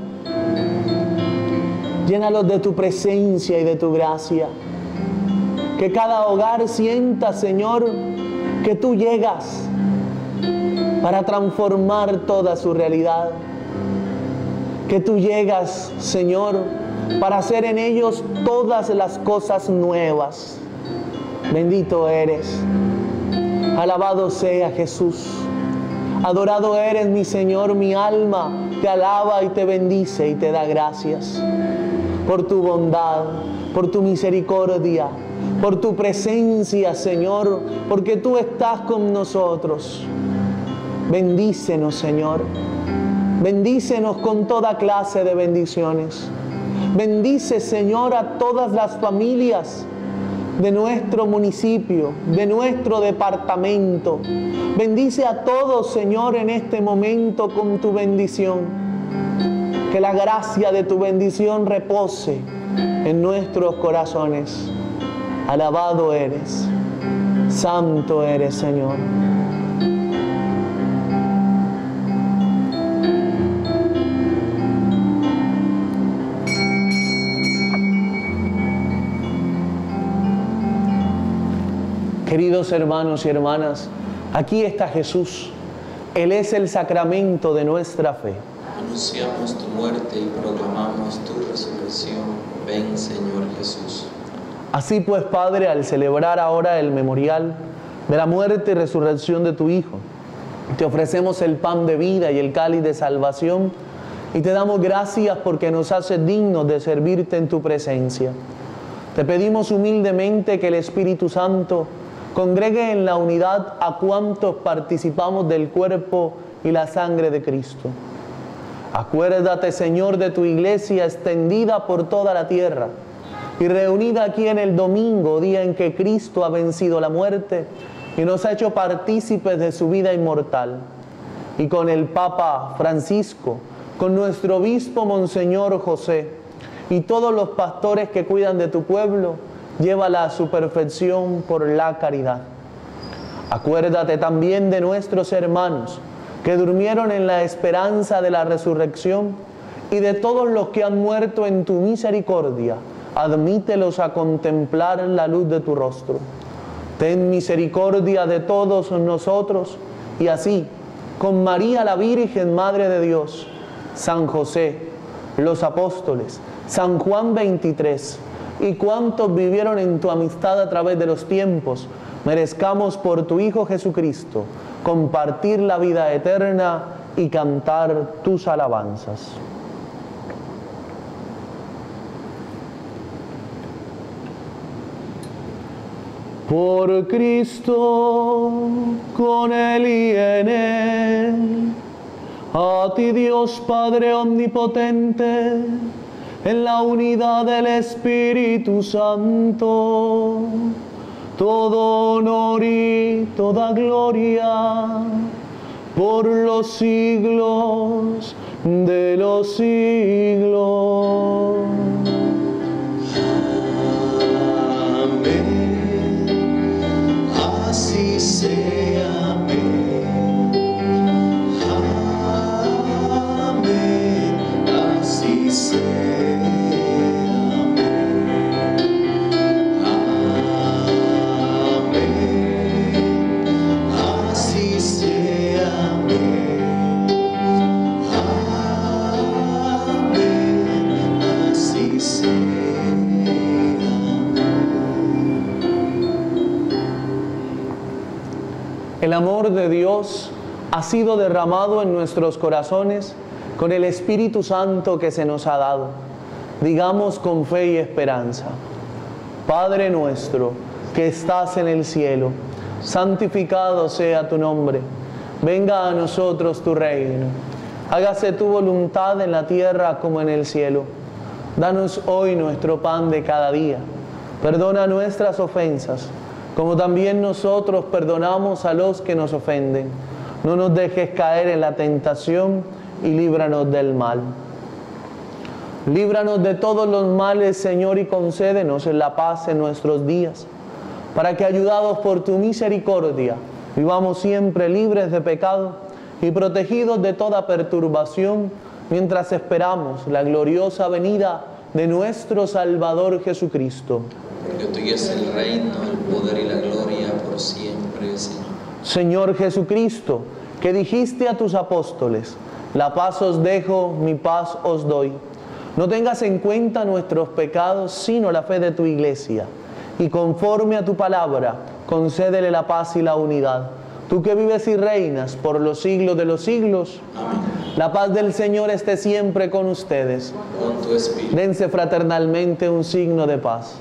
Llénalos de tu presencia y de tu gracia. Que cada hogar sienta, Señor, que tú llegas para transformar toda su realidad. Que tú llegas, Señor, para hacer en ellos todas las cosas nuevas. Bendito eres. Alabado sea Jesús. Adorado eres, mi Señor, mi alma te alaba y te bendice y te da gracias por tu bondad, por tu misericordia, por tu presencia, Señor, porque tú estás con nosotros. Bendícenos, Señor. Bendícenos con toda clase de bendiciones. Bendice, Señor, a todas las familias de nuestro municipio, de nuestro departamento. Bendice a todos, Señor, en este momento con tu bendición. Que la gracia de tu bendición repose en nuestros corazones. Alabado eres, santo eres, Señor. Queridos hermanos y hermanas, aquí está Jesús. Él es el sacramento de nuestra fe. Anunciamos tu muerte y proclamamos tu resurrección. Ven, Señor Jesús. Así pues, Padre, al celebrar ahora el memorial de la muerte y resurrección de tu Hijo, te ofrecemos el pan de vida y el cáliz de salvación y te damos gracias porque nos haces dignos de servirte en tu presencia. Te pedimos humildemente que el Espíritu Santo congregue en la unidad a cuantos participamos del cuerpo y la sangre de Cristo. Acuérdate, Señor, de tu iglesia extendida por toda la tierra y reunida aquí en el domingo, día en que Cristo ha vencido la muerte y nos ha hecho partícipes de su vida inmortal. Y con el Papa Francisco, con nuestro obispo Monseñor José y todos los pastores que cuidan de tu pueblo, llévala a su perfección por la caridad. Acuérdate también de nuestros hermanos que durmieron en la esperanza de la resurrección y de todos los que han muerto en tu misericordia. Admítelos a contemplar la luz de tu rostro. Ten misericordia de todos nosotros y así, con María la Virgen, Madre de Dios, San José, los apóstoles, San Juan veintitrés y cuantos vivieron en tu amistad a través de los tiempos, merezcamos por tu Hijo Jesucristo compartir la vida eterna y cantar tus alabanzas. Por Cristo, con Él y en Él, a ti Dios Padre Omnipotente, en la unidad del Espíritu Santo, todo honor y toda gloria por los siglos de los siglos. Amén. Así sea. Amén. Amén. Así sea. See amor de Dios ha sido derramado en nuestros corazones con el Espíritu Santo que se nos ha dado. Digamos con fe y esperanza: Padre nuestro que estás en el cielo, santificado sea tu nombre. Venga a nosotros tu reino. Hágase tu voluntad en la tierra como en el cielo. Danos hoy nuestro pan de cada día. Perdona nuestras ofensas, como también nosotros perdonamos a los que nos ofenden. No nos dejes caer en la tentación y líbranos del mal. Líbranos de todos los males, Señor, y concédenos la paz en nuestros días, para que, ayudados por tu misericordia, vivamos siempre libres de pecado y protegidos de toda perturbación, mientras esperamos la gloriosa venida de nuestro Salvador Jesucristo. Porque tuyo es el reino, el poder y la gloria por siempre, Señor. Señor Jesucristo, que dijiste a tus apóstoles: la paz os dejo, mi paz os doy. No tengas en cuenta nuestros pecados, sino la fe de tu Iglesia. Y conforme a tu palabra, concédele la paz y la unidad. Tú que vives y reinas por los siglos de los siglos. Amén. La paz del Señor esté siempre con ustedes. Con tu espíritu. Dense fraternalmente un signo de paz.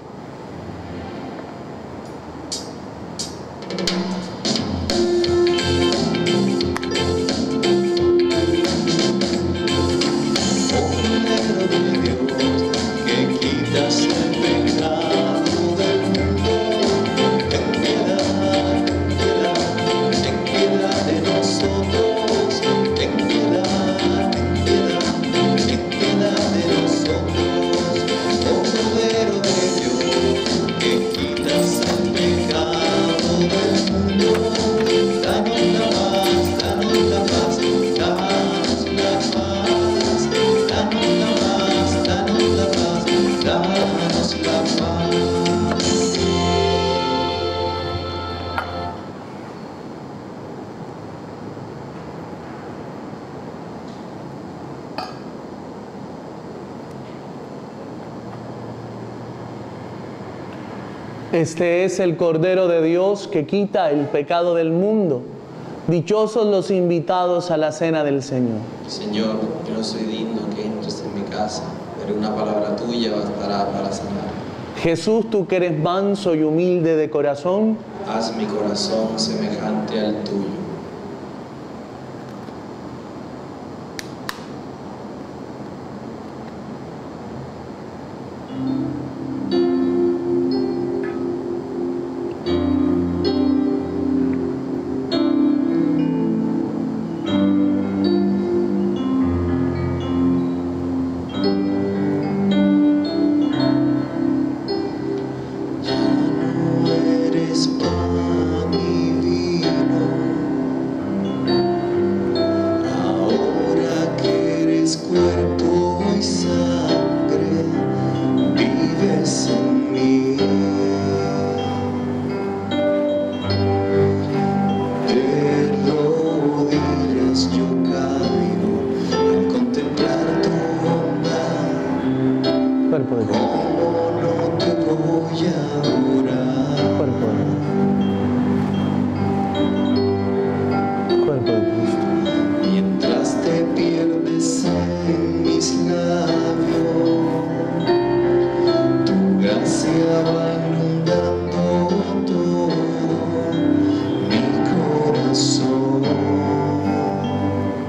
Este es el Cordero de Dios que quita el pecado del mundo. Dichosos los invitados a la cena del Señor. Señor, yo no soy digno que entres en mi casa, pero una palabra tuya bastará para sanar. Jesús, tú que eres manso y humilde de corazón, haz mi corazón semejante al tuyo.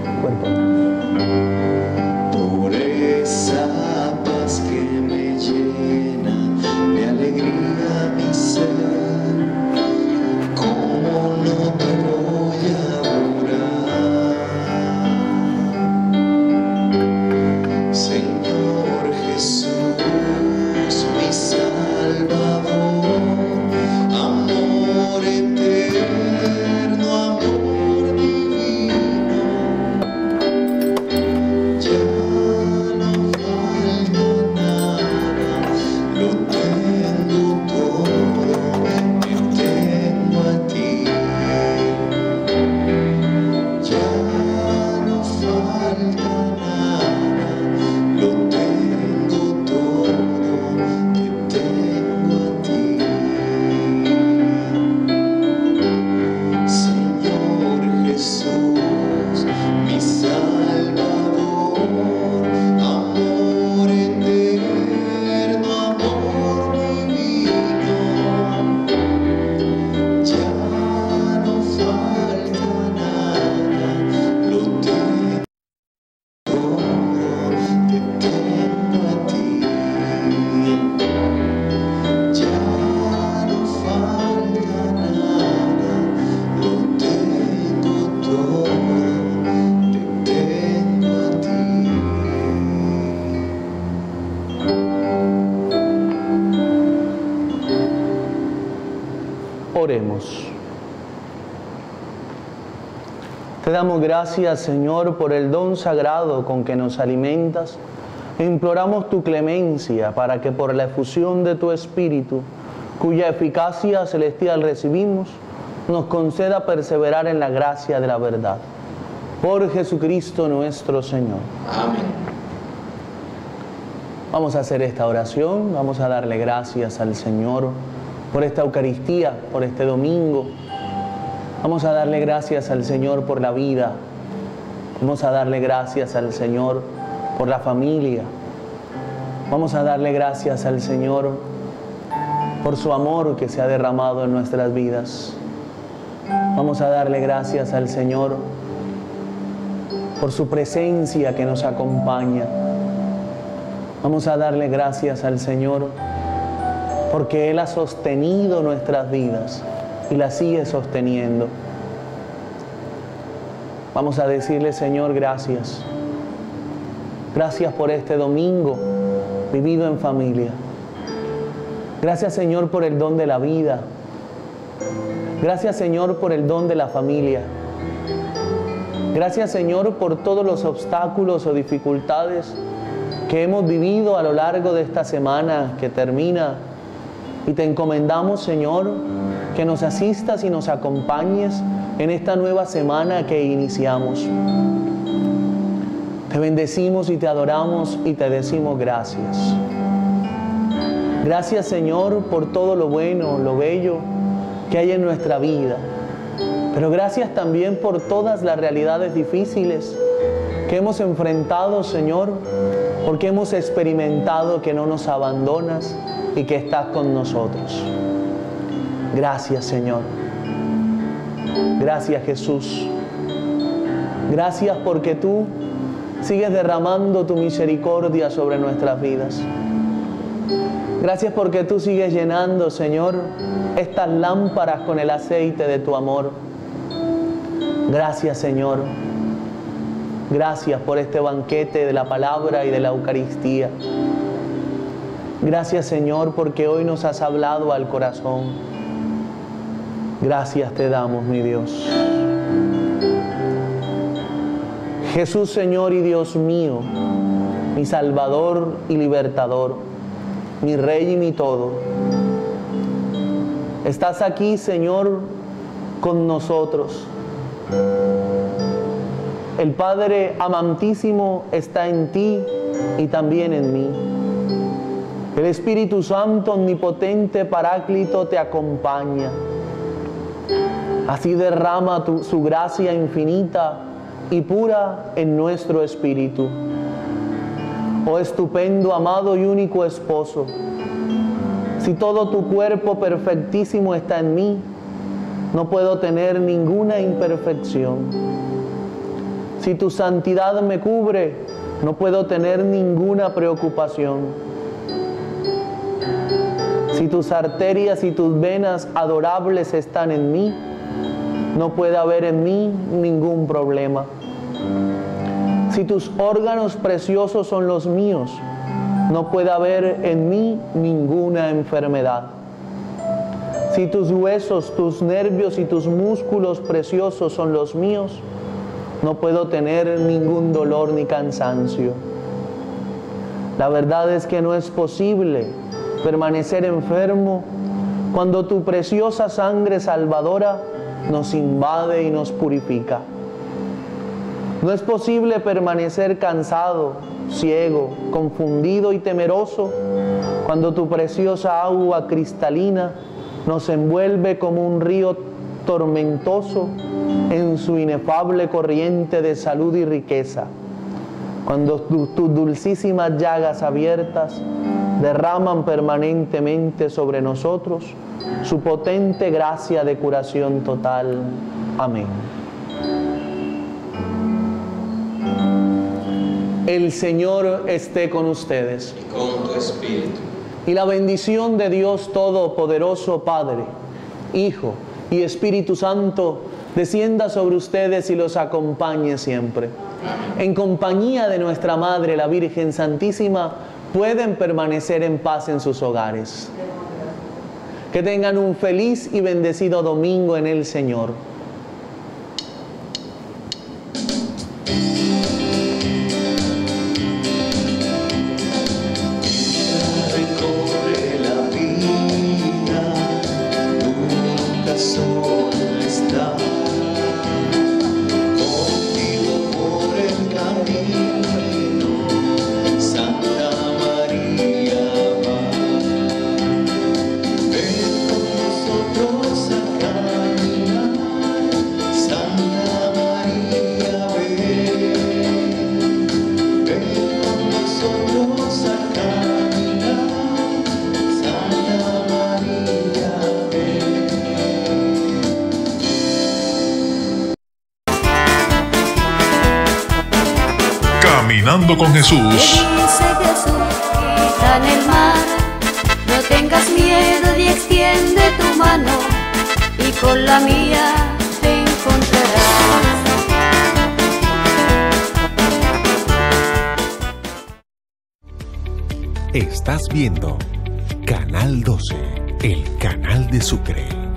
Por esa paz que me llena. Oremos. Te damos gracias, Señor, por el don sagrado con que nos alimentas. E imploramos tu clemencia para que por la efusión de tu Espíritu, cuya eficacia celestial recibimos, nos conceda perseverar en la gracia de la verdad. Por Jesucristo nuestro Señor. Amén. Vamos a hacer esta oración, vamos a darle gracias al Señor por esta Eucaristía, por este domingo. Vamos a darle gracias al Señor por la vida. Vamos a darle gracias al Señor por la familia. Vamos a darle gracias al Señor por su amor que se ha derramado en nuestras vidas. Vamos a darle gracias al Señor por su presencia que nos acompaña. Vamos a darle gracias al Señor porque Él ha sostenido nuestras vidas y las sigue sosteniendo. Vamos a decirle, Señor, gracias. Gracias por este domingo vivido en familia. Gracias, Señor, por el don de la vida. Gracias, Señor, por el don de la familia. Gracias, Señor, por todos los obstáculos o dificultades que hemos vivido a lo largo de esta semana que termina. Y te encomendamos, Señor, que nos asistas y nos acompañes en esta nueva semana que iniciamos. Te bendecimos y te adoramos y te decimos gracias. Gracias, Señor, por todo lo bueno, lo bello que hay en nuestra vida. Pero gracias también por todas las realidades difíciles que hemos enfrentado, Señor, porque hemos experimentado que no nos abandonas y que estás con nosotros. Gracias, Señor. Gracias, Jesús. Gracias porque tú sigues derramando tu misericordia sobre nuestras vidas. Gracias porque tú sigues llenando, Señor, estas lámparas con el aceite de tu amor. Gracias, Señor. Gracias por este banquete de la palabra y de la Eucaristía. Gracias, Señor, porque hoy nos has hablado al corazón. Gracias te damos, mi Dios. Jesús, Señor y Dios mío, mi Salvador y Libertador, mi Rey y mi todo. Estás aquí, Señor, con nosotros. El Padre amantísimo está en ti y también en mí. El Espíritu Santo omnipotente Paráclito te acompaña. Así derrama tu, su gracia infinita y pura en nuestro espíritu. Oh estupendo, amado y único esposo, si todo tu cuerpo perfectísimo está en mí, no puedo tener ninguna imperfección. Si tu santidad me cubre, no puedo tener ninguna preocupación. Si tus arterias y tus venas adorables están en mí, no puede haber en mí ningún problema. Si tus órganos preciosos son los míos, no puede haber en mí ninguna enfermedad. Si tus huesos, tus nervios y tus músculos preciosos son los míos, no puedo tener ningún dolor ni cansancio. La verdad es que no es posible permanecer enfermo cuando tu preciosa sangre salvadora nos invade y nos purifica. No es posible permanecer cansado, ciego, confundido y temeroso cuando tu preciosa agua cristalina nos envuelve como un río tormentoso en su inefable corriente de salud y riqueza, cuando tus tu dulcísimas llagas abiertas derraman permanentemente sobre nosotros su potente gracia de curación total. Amén. El Señor esté con ustedes. Y con tu espíritu. Y la bendición de Dios Todopoderoso, Padre, Hijo y Espíritu Santo, descienda sobre ustedes y los acompañe siempre. En compañía de nuestra Madre, la Virgen Santísima, pueden permanecer en paz en sus hogares. Que tengan un feliz y bendecido domingo en el Señor. Recorre la vida, nunca solo está. Contigo por el camino, Santa María va. Ven con nosotros a caminar, Santa María ven. Ven con nosotros a caminar, Santa María ven. Caminando con Te Jesús. dice Jesús, quita en el mar, no tengas miedo y extiende tu mano, y con la mía te encontrarás. Estás viendo Canal doce, el canal de Sucre.